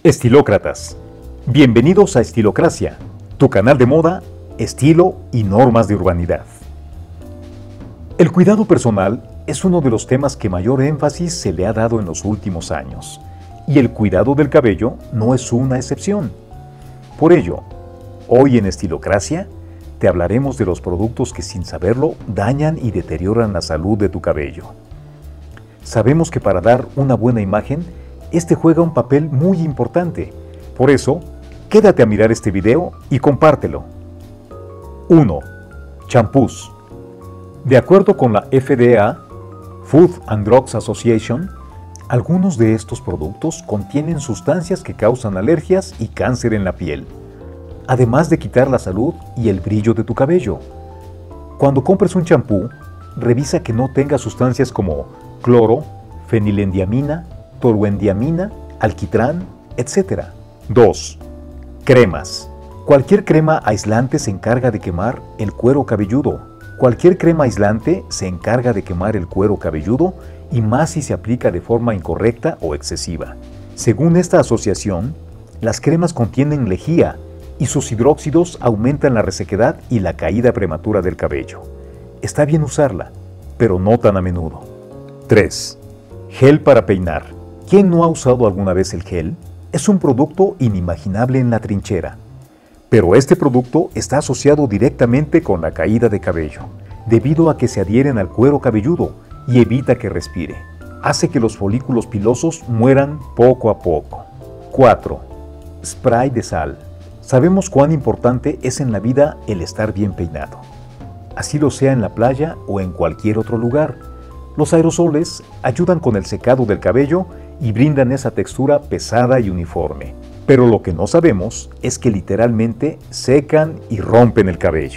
Estilócratas, bienvenidos a Estilocracia, tu canal de moda, estilo y normas de urbanidad. El cuidado personal es uno de los temas que mayor énfasis se le ha dado en los últimos años, y el cuidado del cabello no es una excepción. Por ello, hoy en Estilocracia te hablaremos de los productos que sin saberlo dañan y deterioran la salud de tu cabello. Sabemos que para dar una buena imagen, este juega un papel muy importante. Por eso, quédate a mirar este video y compártelo. 1. Champús. De acuerdo con la FDA, Food and Drugs Association, algunos de estos productos contienen sustancias que causan alergias y cáncer en la piel, además de quitar la salud y el brillo de tu cabello. Cuando compres un champú, revisa que no tenga sustancias como cloro, fenilendiamina, toluendiamina, alquitrán, etc. 2. Cremas. Cualquier crema aislante se encarga de quemar el cuero cabelludo. Cualquier crema aislante se encarga de quemar el cuero cabelludo y más si se aplica de forma incorrecta o excesiva. Según esta asociación, las cremas contienen lejía y sus hidróxidos aumentan la resequedad y la caída prematura del cabello. Está bien usarla, pero no tan a menudo. 3. Gel para peinar. ¿Quién no ha usado alguna vez el gel? Es un producto inimaginable en la trinchera. Pero este producto está asociado directamente con la caída de cabello, debido a que se adhieren al cuero cabelludo y evita que respire. Hace que los folículos pilosos mueran poco a poco. 4. Spray de sal. Sabemos cuán importante es en la vida el estar bien peinado. Así lo sea en la playa o en cualquier otro lugar. Los aerosoles ayudan con el secado del cabello y brindan esa textura pesada y uniforme. Pero lo que no sabemos es que literalmente secan y rompen el cabello.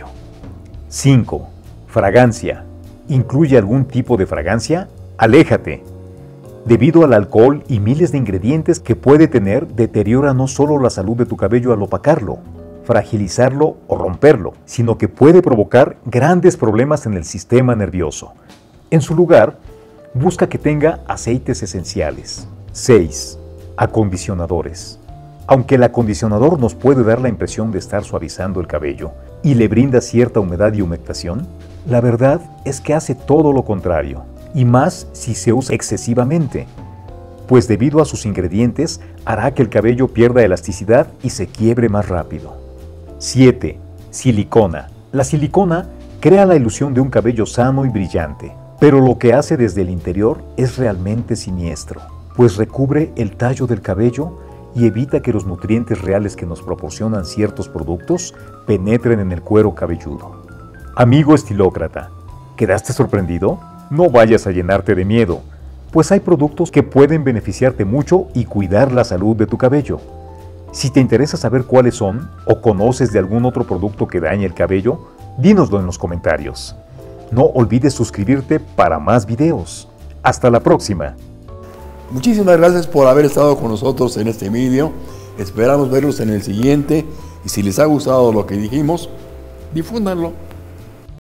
5. Fragancia. ¿Incluye algún tipo de fragancia? Aléjate. Debido al alcohol y miles de ingredientes que puede tener, deteriora no solo la salud de tu cabello al opacarlo, fragilizarlo o romperlo, sino que puede provocar grandes problemas en el sistema nervioso. En su lugar, busca que tenga aceites esenciales. 6. Acondicionadores. Aunque el acondicionador nos puede dar la impresión de estar suavizando el cabello y le brinda cierta humedad y humectación, la verdad es que hace todo lo contrario, y más si se usa excesivamente, pues debido a sus ingredientes hará que el cabello pierda elasticidad y se quiebre más rápido. 7. Silicona. La silicona crea la ilusión de un cabello sano y brillante, pero lo que hace desde el interior es realmente siniestro, pues recubre el tallo del cabello y evita que los nutrientes reales que nos proporcionan ciertos productos penetren en el cuero cabelludo. Amigo estilócrata, ¿quedaste sorprendido? No vayas a llenarte de miedo, pues hay productos que pueden beneficiarte mucho y cuidar la salud de tu cabello. Si te interesa saber cuáles son o conoces de algún otro producto que dañe el cabello, dínoslo en los comentarios. No olvides suscribirte para más videos. Hasta la próxima. Muchísimas gracias por haber estado con nosotros en este video. Esperamos verlos en el siguiente y si les ha gustado lo que dijimos, difúndanlo.